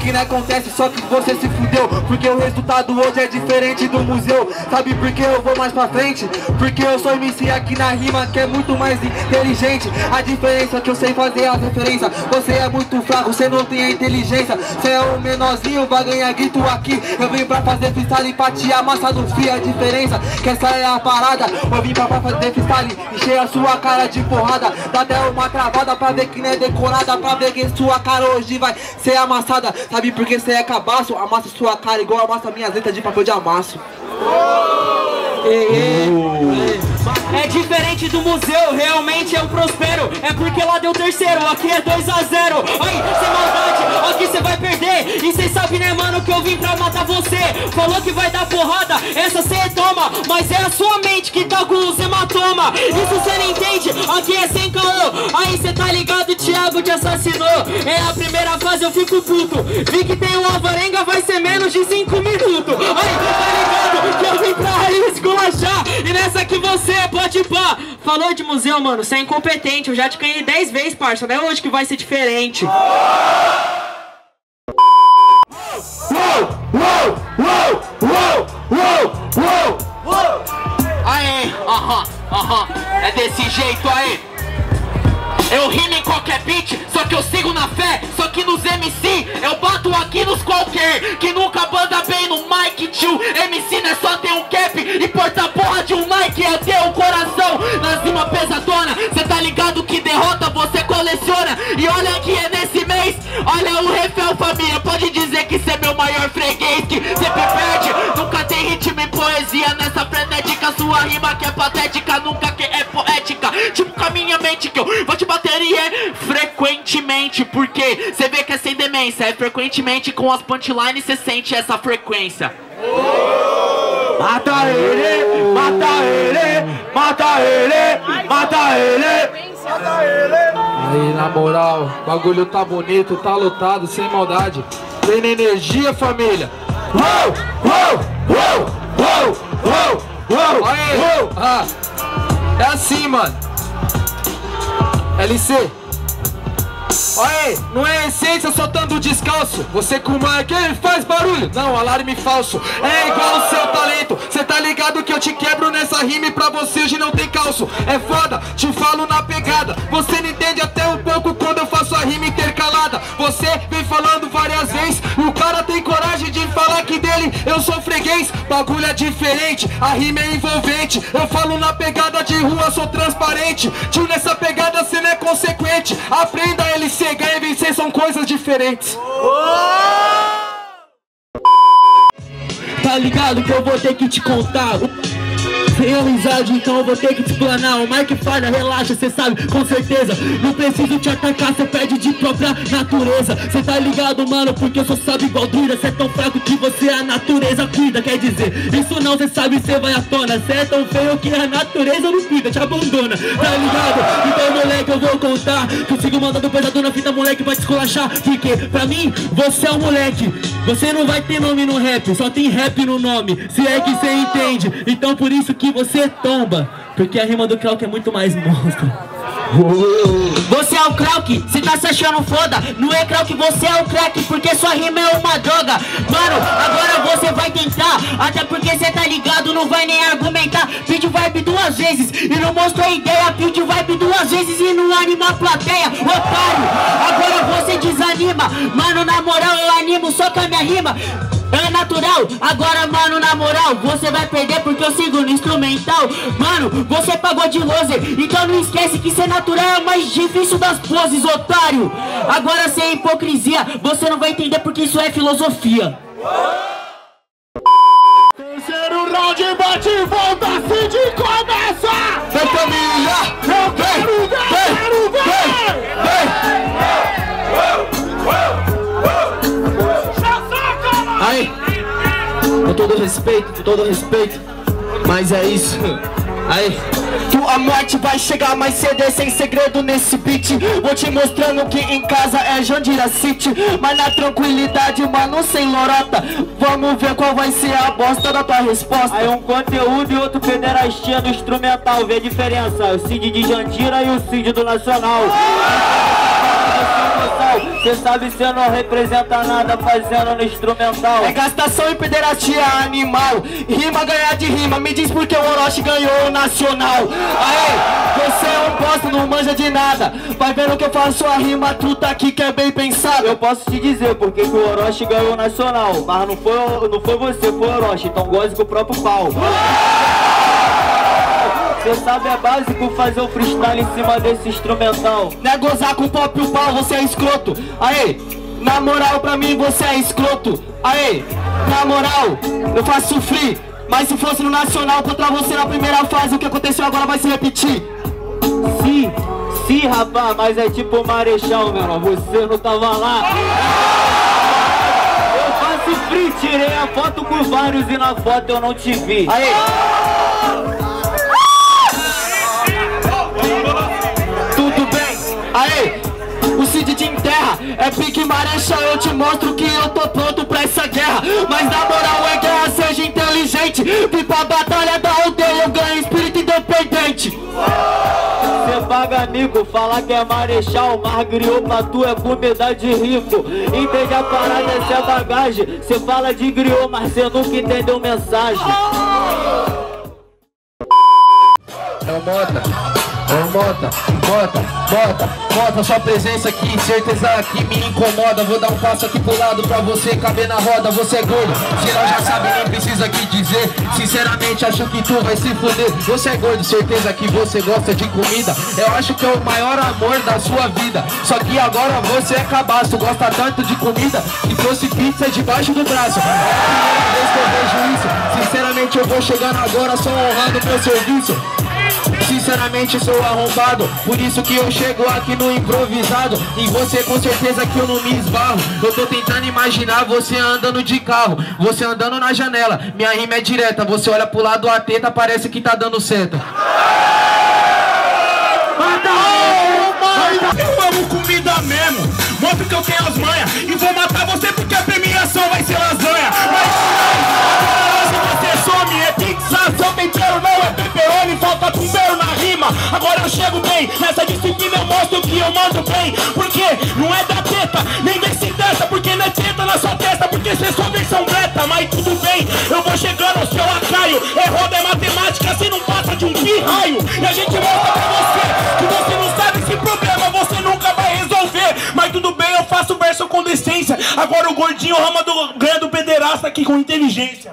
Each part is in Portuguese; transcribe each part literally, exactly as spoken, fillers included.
que não acontece, só que você se fudeu. Porque o resultado hoje é diferente do museu. Sabe por que eu vou mais pra frente? Porque eu sou M C aqui na rima, que é muito mais inteligente. A diferença é que eu sei fazer as referências. Você é muito fraco, você não tem a inteligência. Você é um menorzinho, vai ganhar grito aqui. Eu vim pra fazer freestyle pra te amassar no frio. A diferença que essa é a parada. Eu vim pra fazer freestyle, encher a sua cara de porrada. Dá até uma travada pra ver que não é decorada, pra ver que sua cara hoje vai ser amassada. Sabe por que você é cabaço? Amassa sua cara igual amassa minhas letras de papel de amasso. Ei, ei, ei. É diferente do museu, realmente eu prospero. É porque lá deu terceiro, aqui é dois a zero. Aí, sem maldade, aqui cê vai perder. E cê sabe, né, mano, que eu vim pra matar você. Falou que vai dar porrada, essa cê toma. Mas é a sua mente que tá com os hematoma. Isso cê não entende, aqui é sem caô. Aí cê tá ligado, Thiago te assassinou. É a primeira fase, eu fico puto. Vi que tem uma varenga, vai ser menos de cinco minutos. Aí, tá ligado, que eu vim pra esculachar. E nessa que você pode pá. Falou de museu, mano, você é incompetente. Eu já te ganhei dez vezes, parça. Não é hoje que vai ser diferente. Uou, uou, uou, uou, uou, uou, uou. Aí, aham, aham, é desse jeito aí. Eu rimo em qualquer beat, só que eu sigo na fé. Só que nos M C, eu bato aqui nos qualquer. Que nunca banda bem no mic, tio. M C não é só ter um cap e porta porra de um Nike. É ter o coração nas rima pesadona. Cê tá ligado que derrota você coleciona. E olha que é nesse mês, olha o refel, família. Pode dizer que cê é meu maior freguês, que sempre perde. Nunca tem ritmo e poesia nessa frenética. Sua rima que é patética, nunca que é poética. Tipo com a minha mente que eu vou te bater e é frequentemente. Porque cê vê que é sem demência. É frequentemente com as punchlines cê sente essa frequência. Mata ele, mata ele, mata ele, mata ele, mata ele. Aí, na moral, o bagulho tá bonito, tá lotado, sem maldade. Tem energia, família. Uou, uou, uou, uou, uou, uou. Aí, uou. Ah, é assim, mano. L C. Oi, não é essência soltando descalço. Você com uma que faz barulho. Não, alarme falso. É igual o seu talento. Cê tá ligado que eu te quebro nessa rima e pra você hoje não tem calço. É foda, te falo na pegada. Você não entende até um pouco quando eu faço a rima intercalada. Você vem falando várias vezes e o cara tem coragem de falar que dele eu sou freguês. Bagulho é diferente, a rima é envolvente. Eu falo na pegada de rua, sou transparente. Tio, nessa pegada cê não é consequente. Aprenda, L C. Ganhar e vencer são coisas diferentes. Tá ligado que eu vou ter que te contar. Sem amizade, então eu vou ter que te explanar. O Mike falha, relaxa, cê sabe, com certeza. Não preciso te atacar, cê perde de própria natureza. Cê tá ligado, mano, porque eu só sabe igual druida. Cê é tão fraco que você a natureza cuida. Quer dizer, isso não, cê sabe, cê vai à tona. Cê é tão feio que a natureza não cuida, te abandona. Tá ligado? Então, moleque, eu vou contar. Consigo mandando pesado na fita, moleque, vai te esculachar. Porque, pra mim, você é um moleque. Você não vai ter nome no rap, só tem rap no nome. Se é que cê entende. Então, por isso que você tomba, porque a rima do Krauk é muito mais monstro. Você é o Krauk, cê tá se achando foda. Não é Krauk, você é o crack, porque sua rima é uma droga. Mano, agora você vai tentar, até porque cê tá ligado, não vai nem argumentar. Pediu vibe duas vezes e não mostrou ideia. Pediu vibe duas vezes e não anima a plateia. Otário, agora você desanima. Mano, na moral eu animo só com a minha rima. É natural, agora mano, na moral, você vai perder porque eu sigo no instrumental. Mano, você pagou de loser, então não esquece que ser natural é o mais difícil das poses, otário. Agora sem hipocrisia, você não vai entender porque isso é filosofia. Terceiro round, bate e volta, Cid começa! Vem família! Eu quero ver, quero ver! Aí, com todo respeito, com todo respeito, mas é isso. Aí, tua morte vai chegar mais cedo, é sem segredo nesse beat. Vou te mostrando que em casa é Jandira City, mas na tranquilidade, mano, sem lorota. Vamos ver qual vai ser a bosta da tua resposta. Aí um conteúdo e outro pederastia do instrumental. Vê a diferença, o Cid de Jandira e o Cid do Nacional. Cê sabe cê não representa nada fazendo no instrumental. É gastação e pederastia animal. Rima ganhar de rima, me diz porque o Orochi ganhou o nacional. Aê, você é um bosta, não manja de nada. Vai vendo que eu faço a rima truta aqui que é bem pensado. Eu posso te dizer porque que o Orochi ganhou o nacional, mas não foi, não foi você, foi o Orochi, então goze com o próprio pau. Você sabe, é básico fazer o freestyle em cima desse instrumental. Não é gozar com o próprio pau, você é escroto. Aê, na moral pra mim você é escroto. Aê, na moral, eu faço sofrer. Mas se fosse no nacional contra você na primeira fase, o que aconteceu agora vai se repetir. Sim, sim, rapaz, mas é tipo o Marechal, meu irmão, você não tava lá. Eu faço free, tirei a foto com vários e na foto eu não te vi. Aê, tudo bem, aê, o Cid te enterra. É pique Marechal, eu te mostro que eu tô pronto pra essa guerra. Mas na moral é guerra, seja inteligente. Vim pra batalha da aldeia, eu ganho espírito independente. Cê paga amigo, falar que é Marechal, mas griou pra tu é comida de rico. Entende a parada, essa é bagagem. Cê fala de griou, mas cê nunca entendeu mensagem. É o Mota, é o Mota, Mota, Mota, Mota, sua presença aqui, certeza que me incomoda. Vou dar um passo aqui pro lado pra você caber na roda. Você é gordo, geral já sabe, nem precisa aqui dizer. Sinceramente acho que tu vai se foder. Você é gordo, certeza que você gosta de comida. Eu acho que é o maior amor da sua vida. Só que agora você é cabaço, gosta tanto de comida que trouxe pizza debaixo do braço. É a primeira vez que eu vejo isso. Sinceramente eu vou chegando agora só honrando meu serviço. Sinceramente sou arrombado, por isso que eu chego aqui no improvisado. E você com certeza que eu não me esbarro. Eu tô tentando imaginar você andando de carro, você andando na janela. Minha rima é direta, você olha pro lado a teta, parece que tá dando seta. Eu amo comida mesmo, mostro que eu tenho as manhas. E vou matar você porque a premiação vai ser lasanha. Mas se você some, é pizza, seu tempero não é pepperoni, falta pumbero na rima. Agora eu chego bem, nessa disciplina eu mostro que eu mando bem. Porque não é da teta, nem vem se testa, porque não é teta na sua testa, porque cê é só versão beta. Mas tudo bem, eu vou chegando, seu lacaio. É roda, é matemática, se não passa de um pirraio. E a gente mostra pra você que você não sabe esse problema, você nunca vai resolver. Mas tudo bem, eu faço verso com decência. Agora o gordinho rama do, ganha do pederasta aqui com inteligência.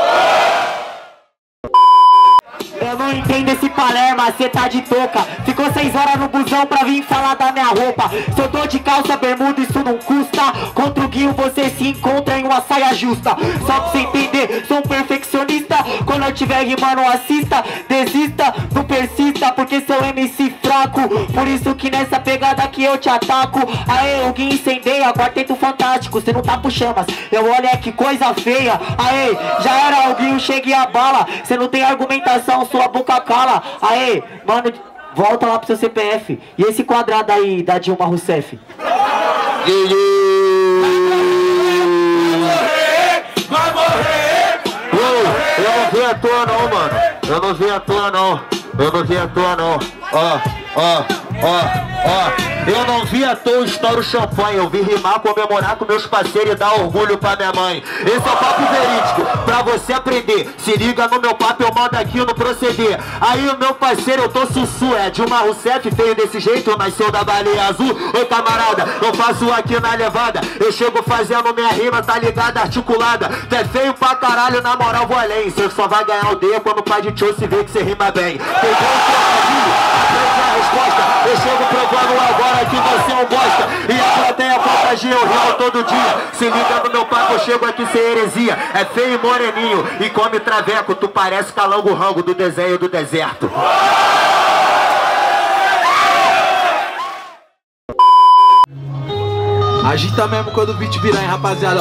Eu não entendo esse Palerma, cê tá de touca. Ficou seis horas no busão pra vir falar da minha roupa. Se eu tô de calça, bermuda, isso não custa. Contra o Guinho você se encontra em uma saia justa. Só pra você entender, sou um perfeccionista. Quando eu tiver rimando, assista. Desista, não persista, porque sou M C fraco. Por isso que nessa pegada aqui eu te ataco. Aê, o Guinho incendeia, quarteto fantástico. Cê não tá por chamas, eu olho é que coisa feia. Aê, já era, o Guinho chega e abala. Cê não tem argumentação, sua boca cala. Aê, mano, volta lá pro seu C P F. E esse quadrado aí da Dilma Rousseff? Vai morrer, vai morrer. Eu não vi à toa não, mano. Eu não vi à toa não. Eu não vi à toa não. Ó, ó, ó, ó. Eu não vi à toa estourar o champanhe. Eu vi rimar, comemorar com meus parceiros e dar orgulho pra minha mãe. Esse é o papo verídico, pra você aprender. Se liga no meu papo, eu mando aqui no proceder. Aí o meu parceiro, eu tô sussu. É Dilma Rousseff, feio desse jeito, nasceu da baleia azul. Ô camarada, eu faço aqui na levada. Eu chego fazendo minha rima, tá ligada, articulada. Tu é feio pra caralho, na moral vou além. Cê só vai ganhar o D quando o pai de tio se vê que cê rima bem. Entendeu? Aprende a resposta. Eu chego provando agora que você é um bosta. E a plateia contagia, eu rimo todo dia. Se liga no meu papo, eu chego aqui sem heresia. É feio e moreninho e come traveco. Tu parece calango rango do desenho do deserto. agita mesmo quando o beat virar, hein, rapaziada.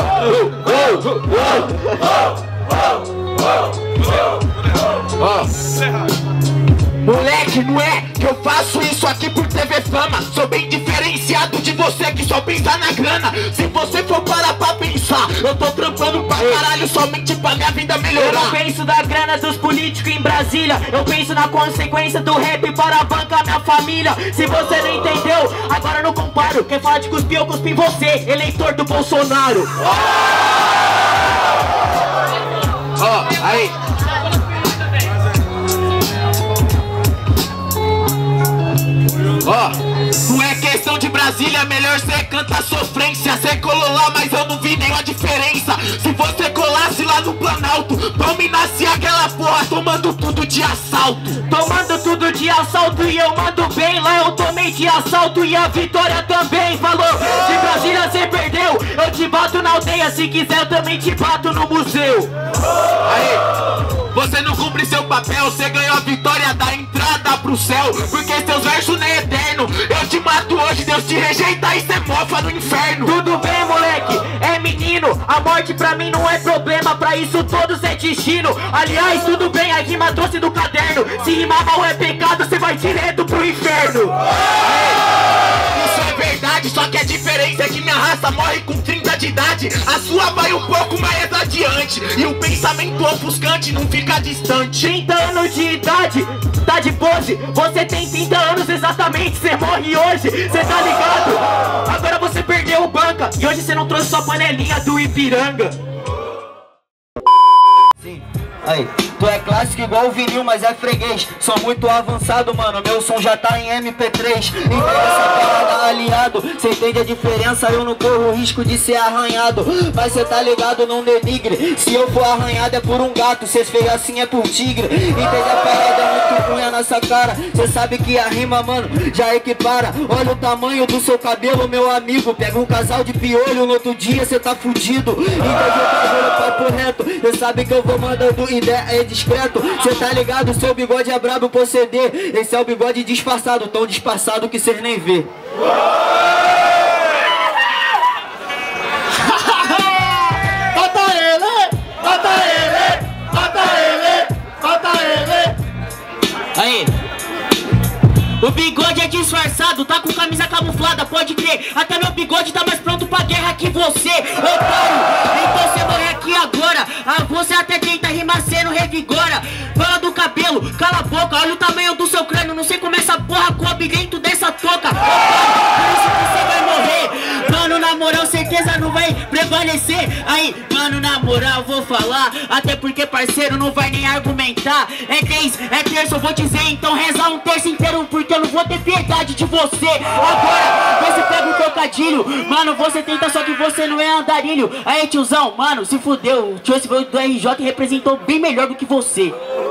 Ó, Moleque, não é que eu faço isso aqui por T V Fama. Sou bem diferenciado de você que só pensa na grana. Se você for parar pra pensar, eu tô trampando pra caralho somente pra minha vida melhorar. Eu não penso da grana dos políticos em Brasília, eu penso na consequência do rap para bancar minha família. Se você não entendeu, agora eu não comparo. Quem fala de cuspir, eu cuspi em você, eleitor do Bolsonaro. Ó, oh, aí. Ó, oh, não é questão de Brasília, melhor cê canta sofrência. Cê colou lá, mas eu não vi nenhuma diferença. Se você colasse lá no Planalto, dominasse aquela porra tomando tudo de assalto. Tomando tudo de assalto e eu mando bem. Lá eu tomei de assalto e a vitória também. Falou, de Brasília cê perdeu, eu te bato na aldeia. Se quiser eu também te bato no museu. Aí, você não cumpre seu papel, você ganhou a vitória da entrada pro céu. Porque seus versos nem é eterno. Eu te mato hoje, Deus te rejeita e cê mofa no inferno. Tudo bem, moleque, é menino. A morte pra mim não é problema, pra isso todos é destino. Aliás, tudo bem, a rima trouxe do caderno. Se rimar mal é pecado, cê vai direto pro inferno. Isso é verdade, só que a diferença é que minha raça morre com trinta de idade. A sua vai um pouco mais adiante. E o pensamento ofuscante não fica distante. Trinta anos de idade, tá de pose. Você tem trinta anos exatamente, cê morre hoje, cê tá ligado? Agora você perdeu o banca e hoje cê não trouxe sua panelinha do Ipiranga. Sim. Aí, tu é clássico igual o vinil, mas é freguês. Sou muito avançado, mano, meu som já tá em M P três. Entende essa parada, aliado? Cê entende a diferença, eu não corro o risco de ser arranhado. Mas cê tá ligado, não denigre. Se eu for arranhado é por um gato, cês feio assim é por tigre. Entende a parada, é muito ruim a nossa cara. Cê sabe que a rima, mano, já equipara. Olha o tamanho do seu cabelo, meu amigo. Pega um casal de piolho, no outro dia cê tá fudido. Entende o bagulho, papo reto. Cê sabe que eu vou mandando ideia é discreto, cê tá ligado, seu bigode é brabo proceder. Esse é o bigode disfarçado, tão disfarçado que cês nem vê. Mata ele, mata ele, mata ele, mata ele. Aí, o bigode é disfarçado, tá com camisa camuflada, pode crer. Até meu bigode tá mais pronto pra guerra que você, otário. Então você morre aqui agora. Ah, você até tenta rimar, cê não revigora. Fala do cabelo, cala a boca. Olha o tamanho do seu crânio, não sei como essa porra coube dentro dessa toca, otário. Por isso que você vai morrer. Mano, na moral, certeza não vai prevalecer. Aí, mano, na moral, vou falar. Até porque parceiro não vai nem argumentar. É dez, é terça, eu vou dizer. Então reza um terço inteiro, porque eu não vou ter piedade de você. Agora, você pega um trocadilho. Mano, você tenta, só que você não é andarilho. Aí, tiozão, mano, se fudeu. O tio esse veio do R J e representou bem melhor do que você.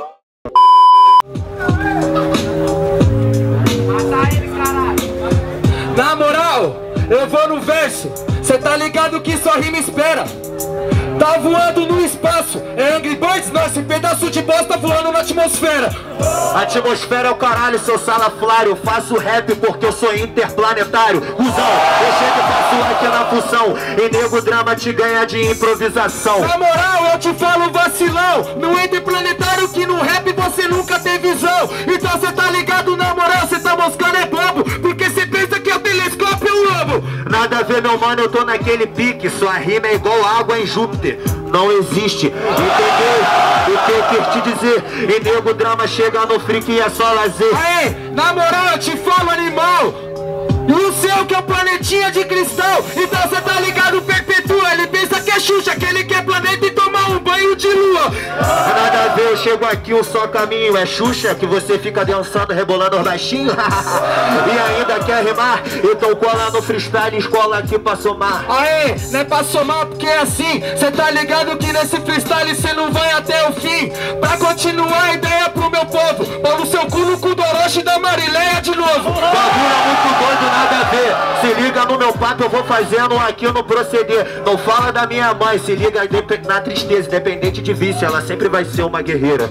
Na moral, eu vou no verso. Cê tá ligado que só rima espera. Tá voando no espaço, é Angry Birds, nossa, pedaço de bosta voando na atmosfera. Atmosfera é o caralho, seu salaflário. Eu faço rap porque eu sou interplanetário. Cusão, eu chego e faço like na função. E nego drama te ganha de improvisação. Na moral, eu te falo vacilão. No interplanetário que no rap você nunca tem visão. Então cê tá ligado, na moral, cê tá moscando é bobo. Porque cê pensa que é o telescópio e o lobo. Nada a ver, meu mano, eu tô naquele pique. Sua rima é igual água em Júpiter. Não existe, entendeu? O que eu quis te dizer? E nego drama chega no freak e é só lazer. Aê, na moral, eu te falo, animal. E o seu que é o planetinha de cristal. Então cê tá ligado, perpetua. Ele pensa que é Xuxa, que ele quer planeta e tomar um banho de lua. Nada a ver, eu chego aqui, um só caminho. É Xuxa que você fica dançando, rebolando baixinho. E ainda quer rimar? Então cola no freestyle, escola aqui pra somar. Aê, não é pra somar porque é assim. Cê tá ligado que nesse freestyle cê não vai até o fim. Pra continuar a ideia pro meu povo, pau no seu cu no cu do Orochi da Marileia de novo. Bagulho muito doido, nada a ver. Se liga no meu papo, eu vou fazendo aqui no proceder. Não fala da minha mãe, se liga na tristeza. Independente de vício, ela sempre vai ser uma guerreira.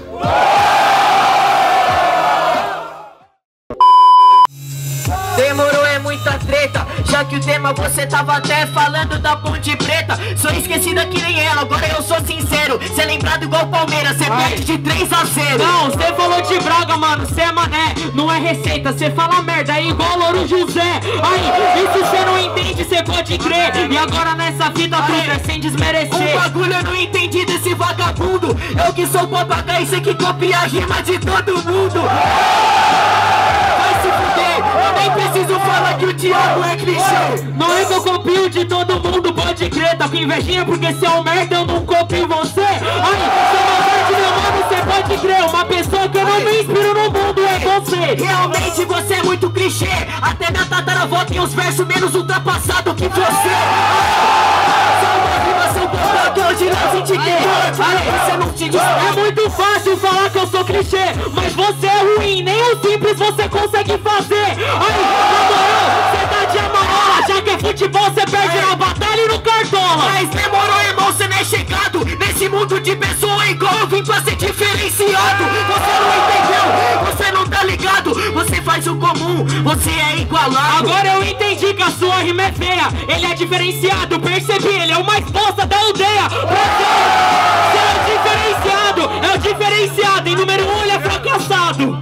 Demorou, é muita treta. Já que o tema você tava até falando da Ponte Preta. Sou esquecida que nem ela, agora eu sou sincero. Cê é lembrado igual Palmeiras, cê perde de três a zero. Não, cê falou de Braga, mano, cê é mané. Não é receita, cê fala merda, é igual Louro José. Aí, isso cê não entende, cê pode crer. E agora nessa fita tudo é sem desmerecer. O bagulho eu não entendi desse vagabundo. Eu que sou papagaio, cê que copia a rima de todo mundo. Vai se fuder, eu nem preciso falar que o Thiago é clichê. Não é que eu copio de todo mundo, pode crer. Tá com invejinha porque cê é um merda, eu não copio você. Aí, cê é uma parte, meu mano, cê pode crer. Uma pessoa que eu não me inspiro no mundo é você. Realmente você é muito clichê. Até minha tataravó tem uns versos menos ultrapassados que você. Só uma rima, seu bombado, que hoje não se te quer. Aí você não te diz. É muito fácil falar que eu sou clichê, mas você é ruim, nem o simples você consegue fazer. Aí, na moral, cê tá de amarela. Já que é futebol, cê perde na batalha e no cartola. Mas demorou, irmão, cê não é chegado nesse mundo de pessoa igual eu vim pra ser diferenciado. Você não entendeu, você não tá ligado. Você faz o comum, você é igualado. Agora eu entendi que a sua rima é feia. Ele é diferenciado, percebi, ele é o mais bosta da aldeia. Você, você é o diferenciado, é o diferenciado. Em número um ele é fracassado.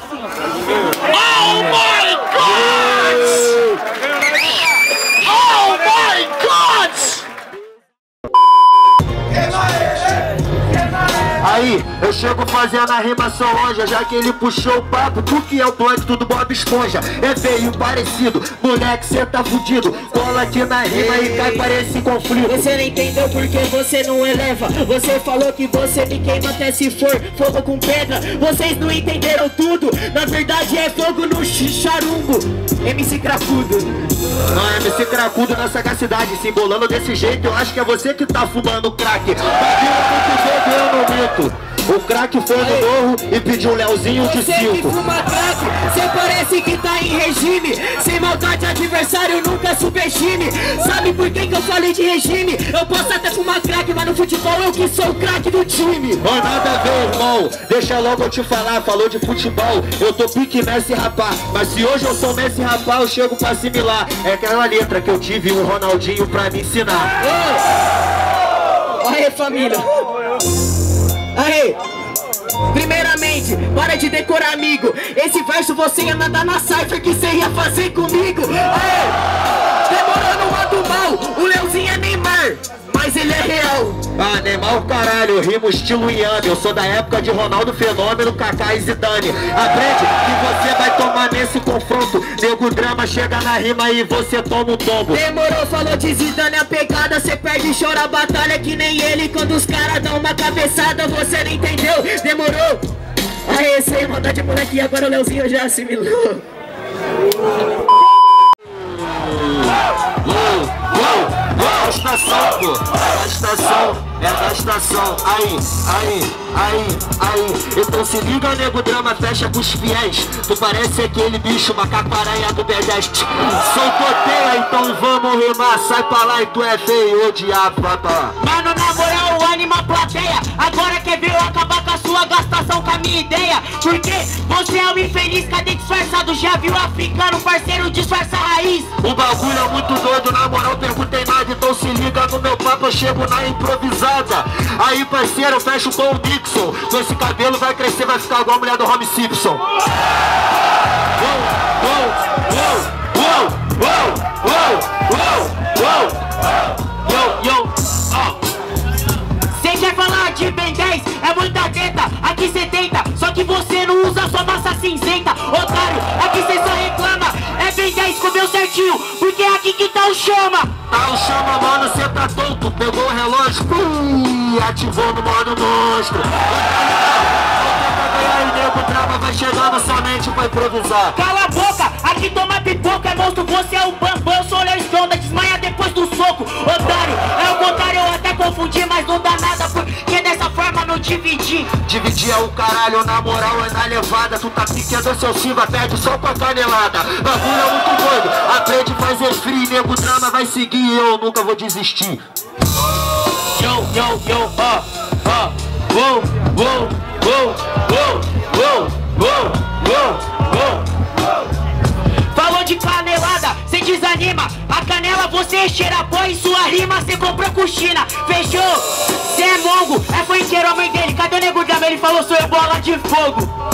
Oh my God! Oh my God! Aí, eu chego fazendo a rima só longe, já que ele puxou o papo. Tu que é o plâncton do Bob Esponja. É feio parecido, moleque, cê tá fudido. Cola aqui na rima e cai para esse conflito. Você não entendeu porque você não eleva. Você falou que você me queima até se for fogo com pedra. Vocês não entenderam tudo. Na verdade é fogo no charumbo. M C Cracudo. Não é M C Cracudo na sagacidade. Se embolando desse jeito, eu acho que é você que tá fumando crack. Eu não minto. O crack foi no morro e pediu um Leozinho de Você cinco. que fuma crack, cê parece que tá em regime. Sem maldade, adversário nunca subestime. Sabe por que que eu falei de regime? Eu posso até fumar crack, mas no futebol eu que sou o craque do time. Oh, nada a ver, irmão. Deixa logo eu te falar. Falou de futebol, eu tô pique Messi rapá. Mas se hoje eu sou Messi rapá, eu chego pra assimilar. É aquela letra que eu tive o Ronaldinho pra me ensinar. Ô, aí, família. Aí, primeiramente, para de decorar, amigo. Esse verso você ia mandar na cipher que você ia fazer comigo. Aí, demorando uma do mal. O Leozinho é Neymar, mas ele é real. Ah, Neymar o caralho, eu rimo estilo Yami. Eu sou da época de Ronaldo Fenômeno, Kaká e Zidane. Aprende que você vai tomar nesse confronto. Nego drama chega na rima e você toma um tombo. Demorou, falou de Zidane a pegada. Cê perde e chora a batalha que nem ele. Quando os caras dão uma cabeçada, você não entendeu. Demorou? Aí, sem maldade de moleque, agora o Leozinho já assimilou. Da estação, pô, da estação, é da estação. Aí, aí, aí, aí. Então se liga, nego drama, fecha com os fiéis. Tu parece aquele bicho, macaco-aranha do B dez. Sou toteia, então vamos rimar. Sai pra lá e tu é feio, ô diabo, vai pra lá. Mano, na moral, o anima plateia. Agora quer ver eu acabar com a sua gastação, com a minha ideia. Porque você é um infeliz, cadê disfarçado? Já viu africano, parceiro, disfarça a raiz. O bagulho é muito doido, na moral, perguntei nada. Então se liga no meu papo, eu chego na improvisada. Aí, parceiro, eu fecho com o Nixon. Com esse cabelo vai crescer, vai ficar igual a mulher do Home Simpson. Uou, uou, uou, uou, uou, uou, uou, yo, yo, oh. Cê quer falar de Ben dez? É muita teta, aqui cê tenta. Só que você não usa sua massa cinzenta. Otário, aqui cê só reclama. É Ben dez, comeu certinho, porque é aqui que tá o chama. Tá o chama, mano, cê tá tonto. Pegou o relógio, pum, ativou no modo monstro. Aí, nego drama vai chegando somente pra improvisar. Cala a boca, aqui toma pipoca, é monstro, você é o bambam. Eu sou o Léo Stronda, desmaia depois do soco. Otário, é o contrário, eu até confundi, mas não dá nada, porque dessa forma não dividi. Dividir é o caralho, na moral é na levada. Tu tá piqueando seu Silva, perde só com a canelada. Bagulho é muito doido, aprende, faz refri. Nego drama vai seguir e eu nunca vou desistir. Yo, yo, yo, ó, ó, uou, uou, uou, uou, uou, uou, uou, uou. Falou de canelada, cê desanima. A canela você cheira pó e sua rima cê comprou com China. Fechou? Cê é mongo, é funkeiro a mãe dele. Cadê o nego drama? Ele falou sou eu bola de fogo.